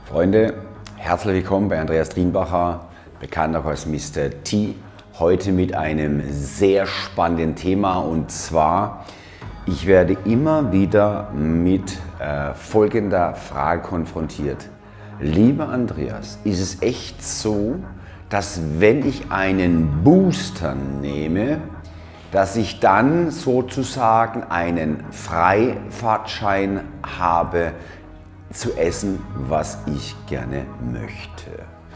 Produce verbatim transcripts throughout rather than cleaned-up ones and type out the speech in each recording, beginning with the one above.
Freunde, herzlich willkommen bei Andreas Drienbacher, bekannt auch als Mister T. Heute mit einem sehr spannenden Thema, und zwar, ich werde immer wieder mit äh, folgender Frage konfrontiert. Lieber Andreas, ist es echt so, dass wenn ich einen Booster nehme, dass ich dann sozusagen einen Freifahrtschein habe, zu essen, was ich gerne möchte?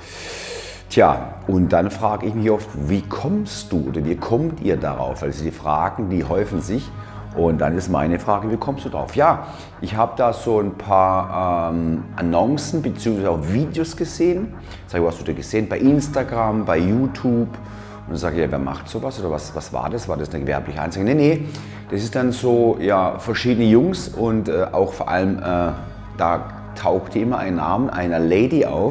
Tja, und dann frage ich mich oft, wie kommst du oder wie kommt ihr darauf? Also die Fragen, die häufen sich, und dann ist meine Frage, wie kommst du darauf? Ja, ich habe da so ein paar ähm, Annoncen bzw. auch Videos gesehen. Sag ich, was hast du da gesehen? Bei Instagram, bei YouTube. Und dann sage ich, ja, wer macht sowas oder was, was war das? War das eine gewerbliche Anzeige? Nee, nee, das ist dann so, ja, verschiedene Jungs und äh, auch vor allem, äh, da tauchte immer ein Name einer Lady auf,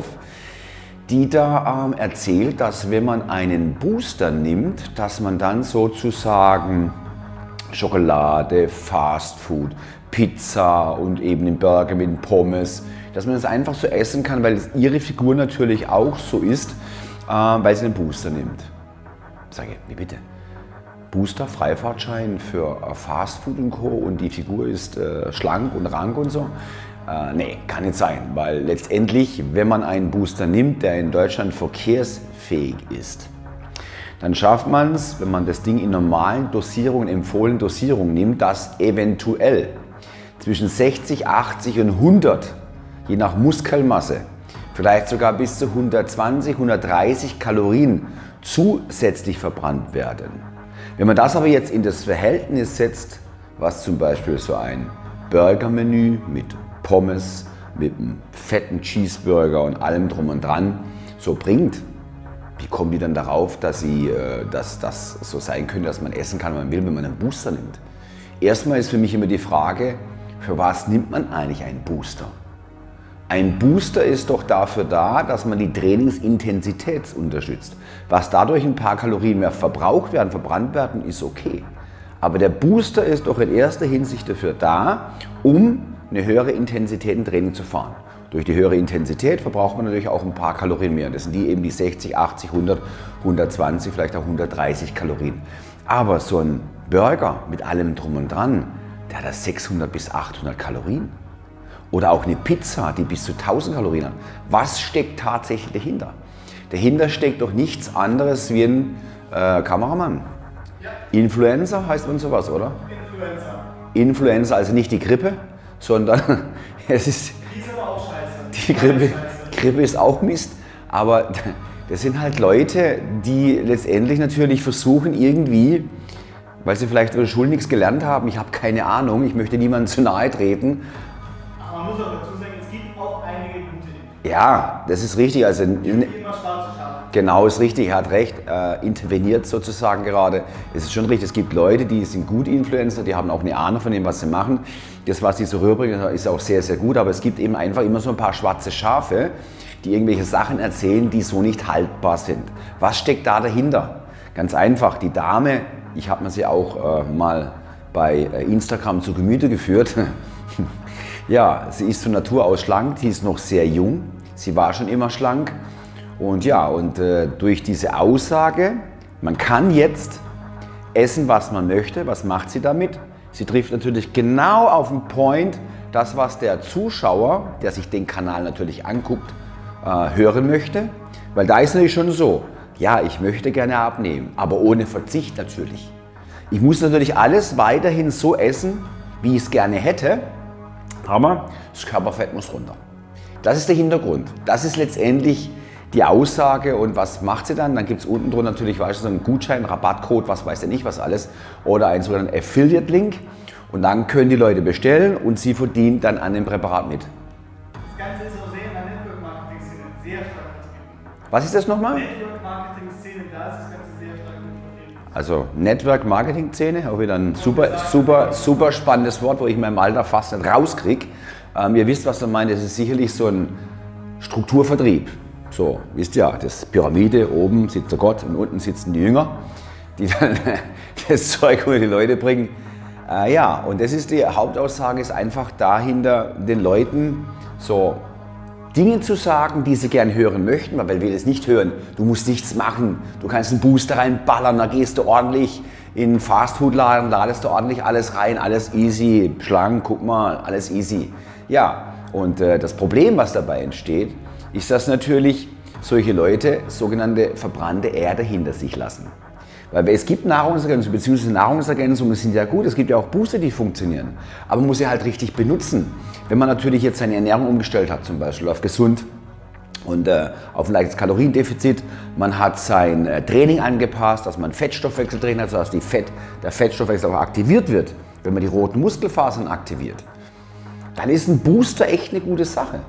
die da ähm, erzählt, dass wenn man einen Booster nimmt, dass man dann sozusagen Schokolade, Fastfood, Pizza und eben den Burger mit den Pommes, dass man das einfach so essen kann, weil es ihre Figur natürlich auch so ist, äh, weil sie den Booster nimmt. Sage ich, wie bitte? Booster, Freifahrtschein für äh, Fastfood und Co. und die Figur ist äh, schlank und rank und so? Äh, nee, kann nicht sein, weil letztendlich, wenn man einen Booster nimmt, der in Deutschland verkehrsfähig ist, dann schafft man es, wenn man das Ding in normalen Dosierungen, empfohlenen Dosierungen nimmt, dass eventuell zwischen sechzig, achtzig und hundert, je nach Muskelmasse, vielleicht sogar bis zu hundertzwanzig, hundertdreißig Kalorien zusätzlich verbrannt werden. Wenn man das aber jetzt in das Verhältnis setzt, was zum Beispiel so ein Burgermenü mit Pommes, mit einem fetten Cheeseburger und allem drum und dran so bringt, wie kommen die dann darauf, dass, sie, dass das so sein könnte, dass man essen kann, was man will, wenn man einen Booster nimmt? Erstmal ist für mich immer die Frage, für was nimmt man eigentlich einen Booster? Ein Booster ist doch dafür da, dass man die Trainingsintensität unterstützt. Was dadurch ein paar Kalorien mehr verbraucht werden, verbrannt werden, ist okay. Aber der Booster ist doch in erster Hinsicht dafür da, um eine höhere Intensität im Training zu fahren. Durch die höhere Intensität verbraucht man natürlich auch ein paar Kalorien mehr. Das sind die eben die sechzig, achtzig, hundert, hundertzwanzig, vielleicht auch hundertdreißig Kalorien. Aber so ein Burger mit allem drum und dran, der hat sechshundert bis achthundert Kalorien. Oder auch eine Pizza, die bis zu tausend Kalorien hat. Was steckt tatsächlich dahinter? Dahinter steckt doch nichts anderes wie ein äh, Kameramann. Ja. Influencer heißt man sowas, oder? Influencer. Influencer, also nicht die Grippe, sondern es ist, die ist aber auch scheiße. Die Grippe, Grippe ist auch Mist, aber das sind halt Leute, die letztendlich natürlich versuchen irgendwie, weil sie vielleicht in der Schule nichts gelernt haben, ich habe keine Ahnung, ich möchte niemandem zu nahe treten. Aber man muss auch dazu sagen, es gibt auch einige gute Influencer. Ja, das ist richtig. Also, immer schwarze Schafe. Genau, ist richtig, er hat recht, äh, interveniert sozusagen gerade. Es ist schon richtig, es gibt Leute, die sind gut Influencer, die haben auch eine Ahnung von dem, was sie machen. Das, was sie so rüberbringen, ist auch sehr, sehr gut, aber es gibt eben einfach immer so ein paar schwarze Schafe, die irgendwelche Sachen erzählen, die so nicht haltbar sind. Was steckt da dahinter? Ganz einfach, die Dame, ich habe mir sie auch äh, mal bei äh, Instagram zu Gemüte geführt. Ja, sie ist von Natur aus schlank, sie ist noch sehr jung, sie war schon immer schlank. Und ja, und äh, durch diese Aussage, man kann jetzt essen, was man möchte, was macht sie damit? Sie trifft natürlich genau auf den Point, das, was der Zuschauer, der sich den Kanal natürlich anguckt, äh, hören möchte. Weil da ist natürlich schon so, ja, ich möchte gerne abnehmen, aber ohne Verzicht natürlich. Ich muss natürlich alles weiterhin so essen, wie ich es gerne hätte, aber das Körperfett muss runter. Das ist der Hintergrund. Das ist letztendlich die Aussage, und was macht sie dann? Dann gibt es unten drunter natürlich, weißt du, so einen Gutschein, Rabattcode, was weiß der nicht, was alles, oder einen sogenannten Affiliate-Link, und dann können die Leute bestellen und sie verdienen dann an dem Präparat mit. Das Ganze ist auch sehr in der Network-Marketing-Szene sehr stark vertreten. Was ist das nochmal? Network-Marketing-Szene, da ist das Ganze sehr stark vertreten. Also Network-Marketing-Szene, auch wieder ein super, super, super spannendes Wort, wo ich in meinem Alter fast nicht rauskriege. Ähm, ihr wisst, was ich meine, das ist sicherlich so ein Strukturvertrieb. So, wisst ihr ja, das Pyramide, oben sitzt der Gott und unten sitzen die Jünger, die dann das Zeug unter die Leute bringen. Äh, ja, und das ist die Hauptaussage, ist einfach dahinter, den Leuten so Dinge zu sagen, die sie gern hören möchten, weil wir das nicht hören. Du musst nichts machen, du kannst einen Booster reinballern, da gehst du ordentlich in einen Fastfood-Laden, ladest du ordentlich alles rein, alles easy, schlank, guck mal, alles easy. Ja, und äh, das Problem, was dabei entsteht, ist, dass natürlich solche Leute sogenannte verbrannte Erde hinter sich lassen. Weil es gibt Nahrungsergänzungen, beziehungsweise Nahrungsergänzungen sind ja gut, es gibt ja auch Booster, die funktionieren, aber man muss sie halt richtig benutzen. Wenn man natürlich jetzt seine Ernährung umgestellt hat, zum Beispiel auf gesund und äh, auf ein leichtes Kaloriendefizit, man hat sein äh, Training angepasst, dass man Fettstoffwechseltraining hat, sodass die Fett, der Fettstoffwechsel auch aktiviert wird, wenn man die roten Muskelfasern aktiviert, dann ist ein Booster echt eine gute Sache.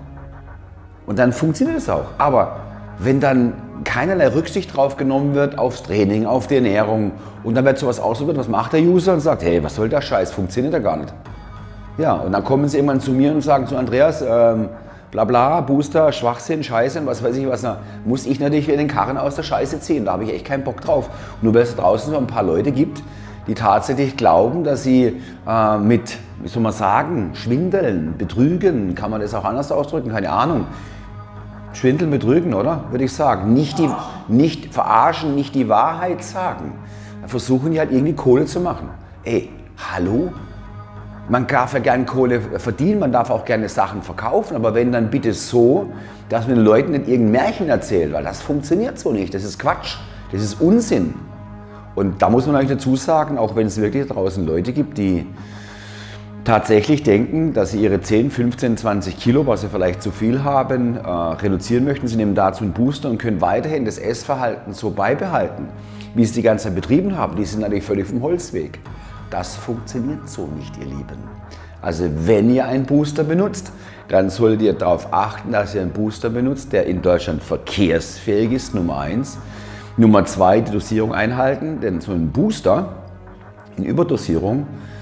Und dann funktioniert es auch. Aber wenn dann keinerlei Rücksicht drauf genommen wird aufs Training, auf die Ernährung und dann wird sowas ausprobiert, was macht der User und sagt, hey, was soll der Scheiß, funktioniert ja gar nicht. Ja, und dann kommen sie irgendwann zu mir und sagen zu Andreas, ähm, bla bla, Booster, Schwachsinn, Scheiße, was weiß ich was, na, muss ich natürlich wieder den Karren aus der Scheiße ziehen, da habe ich echt keinen Bock drauf. Und nur weil es draußen so ein paar Leute gibt, die tatsächlich glauben, dass sie äh, mit, wie soll man sagen, Schwindeln, Betrügen, kann man das auch anders ausdrücken, keine Ahnung, Schwindeln, betrügen, oder? Würde ich sagen. Nicht, die, nicht verarschen, nicht die Wahrheit sagen. Da versuchen die halt irgendwie Kohle zu machen. Ey, hallo? Man darf ja gerne Kohle verdienen, man darf auch gerne Sachen verkaufen, aber wenn dann bitte so, dass man den Leuten nicht irgendein Märchen erzählt, weil das funktioniert so nicht. Das ist Quatsch, das ist Unsinn. Und da muss man eigentlich dazu sagen, auch wenn es wirklich draußen Leute gibt, die tatsächlich denken, dass sie ihre zehn, fünfzehn, zwanzig Kilo, was sie vielleicht zu viel haben, äh, reduzieren möchten. Sie nehmen dazu einen Booster und können weiterhin das Essverhalten so beibehalten, wie sie es die ganze Zeit betrieben haben. Die sind natürlich völlig vom Holzweg. Das funktioniert so nicht, ihr Lieben. Also wenn ihr einen Booster benutzt, dann solltet ihr darauf achten, dass ihr einen Booster benutzt, der in Deutschland verkehrsfähig ist, Nummer eins. Nummer zwei, die Dosierung einhalten, denn so ein Booster in Überdosierung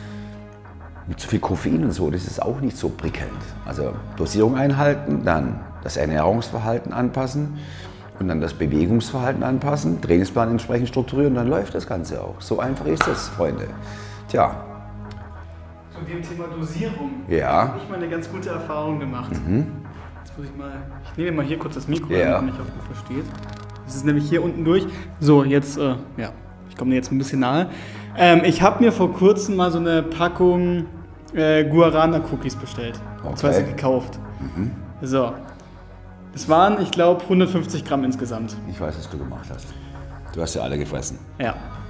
mit zu viel Koffein und so, das ist auch nicht so prickelnd. Also Dosierung einhalten, dann das Ernährungsverhalten anpassen und dann das Bewegungsverhalten anpassen, Trainingsplan entsprechend strukturieren, dann läuft das Ganze auch. So einfach ist das, Freunde. Tja. Zu dem Thema Dosierung Ja. habe ich mal eine ganz gute Erfahrung gemacht. Mhm. Jetzt muss ich mal, ich nehme mal hier kurz das Mikro, Ja. damit man mich auch gut versteht. Das ist nämlich hier unten durch. So, jetzt, äh, ja, ich komme dir jetzt ein bisschen nahe. Ähm, ich habe mir vor kurzem mal so eine Packung äh, Guarana-Cookies bestellt. Okay. Und zwar sie gekauft. Mhm. So. Das waren, ich glaube, hundertfünfzig Gramm insgesamt. Ich weiß, was du gemacht hast. Du hast ja alle gefressen. Ja.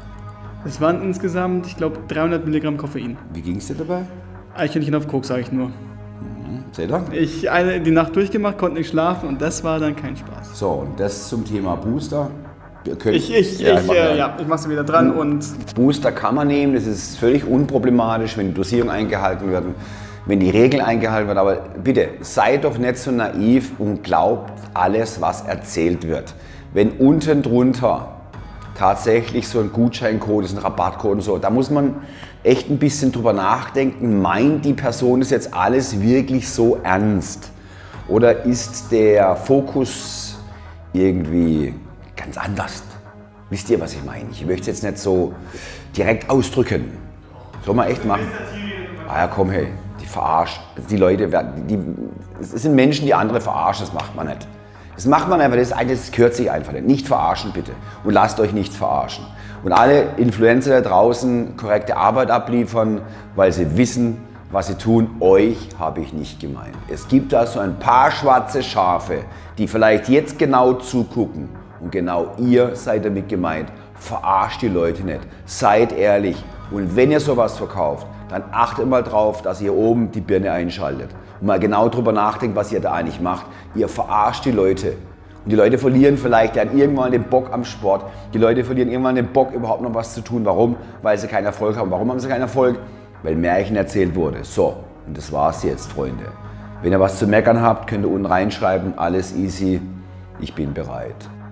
Das waren insgesamt, ich glaube, dreihundert Milligramm Koffein. Wie ging es dir dabei? Eichhörnchen auf Koks, sage ich nur. Mhm. Seht ihr? Ich eine die Nacht durchgemacht, konnte nicht schlafen und das war dann kein Spaß. So, und das zum Thema Booster. Wir können, Ich, ich, ja, ich, mach äh, mal. ja, ich mache sie wieder dran und Booster kann man nehmen, das ist völlig unproblematisch, wenn die Dosierungen eingehalten werden, wenn die Regeln eingehalten werden. Aber bitte, seid doch nicht so naiv und glaubt alles, was erzählt wird. Wenn unten drunter tatsächlich so ein Gutscheincode ist, ein Rabattcode und so, da muss man echt ein bisschen drüber nachdenken, meint die Person das jetzt alles wirklich so ernst? Oder ist der Fokus irgendwie ganz anders? Wisst ihr, was ich meine? Ich möchte es jetzt nicht so direkt ausdrücken. Soll man echt machen? Ah ja, komm, hey, die verarscht. Die Leute, die, es sind Menschen, die andere verarschen, das macht man nicht. Das macht man einfach, das, das gehört sich einfach nicht. Nicht verarschen bitte und lasst euch nicht verarschen. Und alle Influencer da draußen korrekte Arbeit abliefern, weil sie wissen, was sie tun. Euch habe ich nicht gemeint. Es gibt da so ein paar schwarze Schafe, die vielleicht jetzt genau zugucken und genau ihr seid damit gemeint. Verarscht die Leute nicht. Seid ehrlich. Und wenn ihr sowas verkauft, dann achtet mal drauf, dass ihr oben die Birne einschaltet und mal genau drüber nachdenkt, was ihr da eigentlich macht. Ihr verarscht die Leute. Und die Leute verlieren vielleicht dann irgendwann den Bock am Sport. Die Leute verlieren irgendwann den Bock, überhaupt noch was zu tun. Warum? Weil sie keinen Erfolg haben. Warum haben sie keinen Erfolg? Weil Märchen erzählt wurde. So, und das war's jetzt, Freunde. Wenn ihr was zu meckern habt, könnt ihr unten reinschreiben. Alles easy. Ich bin bereit.